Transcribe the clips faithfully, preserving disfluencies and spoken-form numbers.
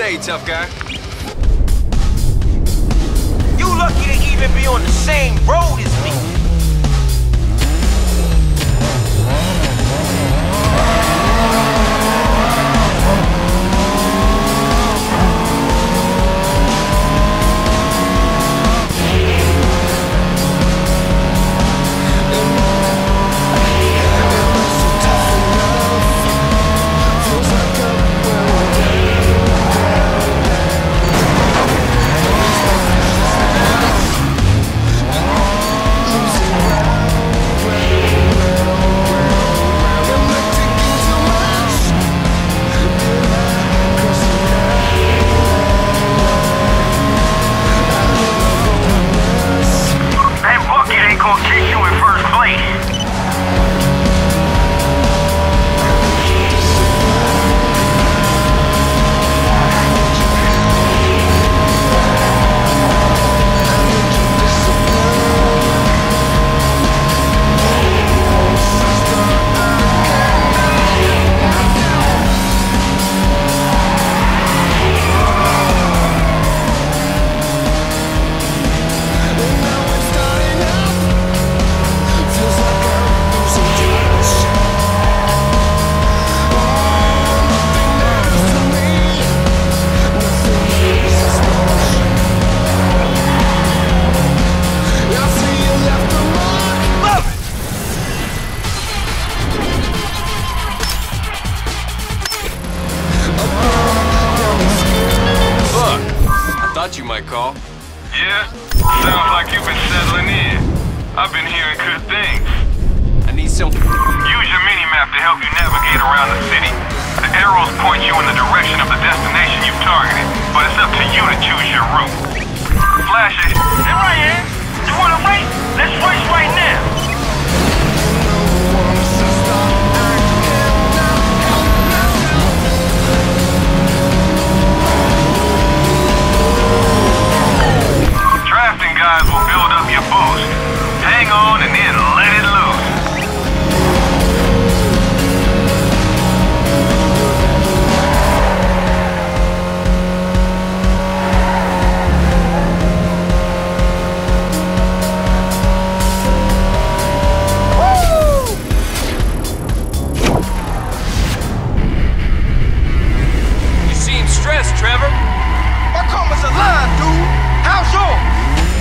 day, tough guy. You lucky to even be on the same road as me. You might call. Yeah? Sounds like you've been settling in. I've been hearing good things. I need some... Use your mini-map to help you navigate around the city. The arrows point you in the direction of the destination you've targeted, but it's up to you to choose your route. Flash it. Hey, Ryan! You wanna race? Let's race right now! Guys will build up your boost. Hang on and then let it loose. You seem stressed, Trevor. My karma's alive, dude. How's yours?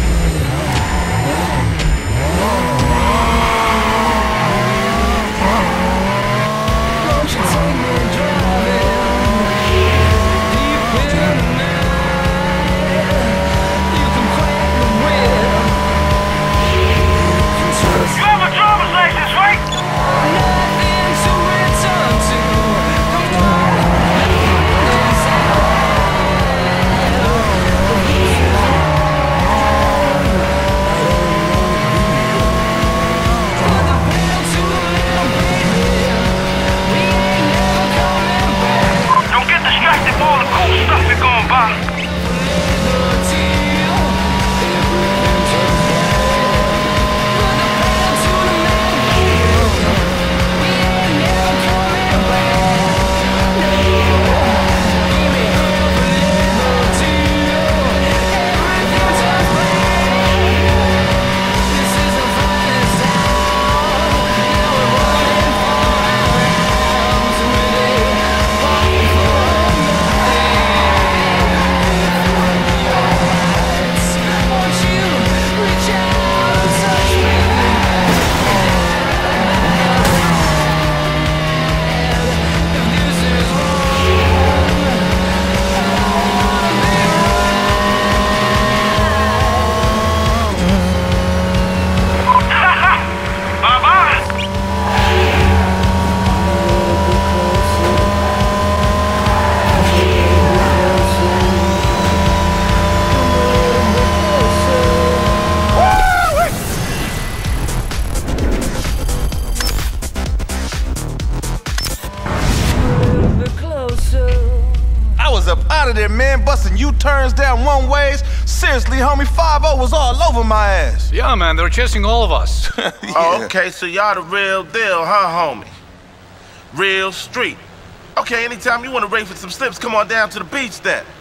Man, busting U-turns down one ways. Seriously, homie, five oh was all over my ass. Yeah, man, they were chasing all of us. Yeah. Oh, okay, so y'all the real deal, huh, homie? Real street. Okay, anytime you want to race with some slips, come on down to the beach then.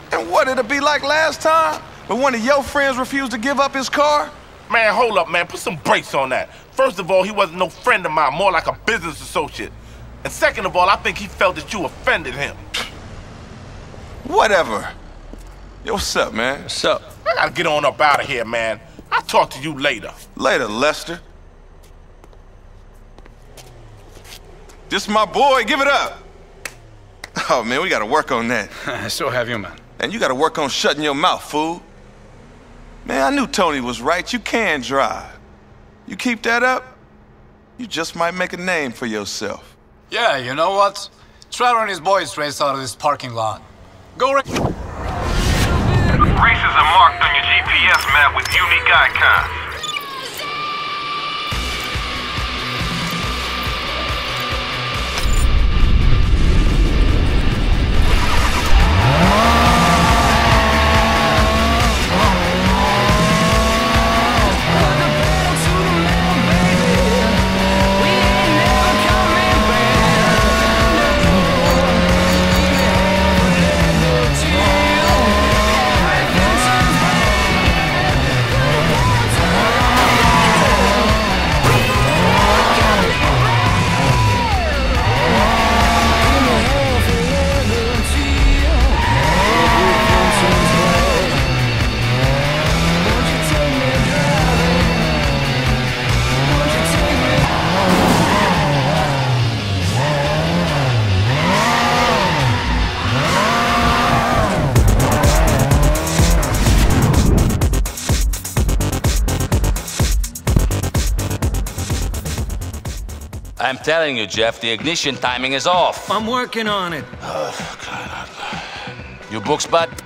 And what it'll be like last time? When one of your friends refused to give up his car? Man, hold up, man. Put some brakes on that. First of all, he wasn't no friend of mine, more like a business associate. And second of all, I think he felt that you offended him. Whatever. Yo, what's up, man? What's up? I gotta get on up out of here, man. I'll talk to you later. Later, Lester. This my boy, give it up. Oh, man, we gotta work on that. So have you, man. And you gotta work on shutting your mouth, fool. Man, I knew Tony was right. You can drive. You keep that up, you just might make a name for yourself. Yeah, you know what? Trevor and his boys raced out of this parking lot. Go ra- Races are marked on your G P S map with unique icons. I'm telling you, Jeff, the ignition timing is off. I'm working on it. You books, bud?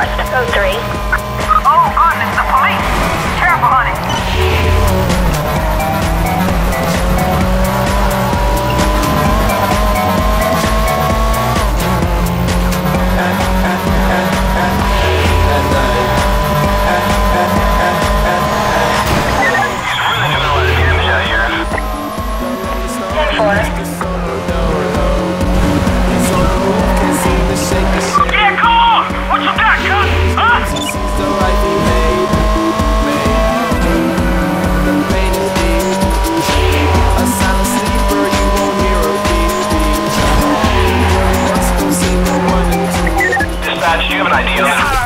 left, oh three. Oh, goodness, the police! Careful, honey. Yeah, come on! What you got, cuz? Huh? Dispatch, do you have an idea?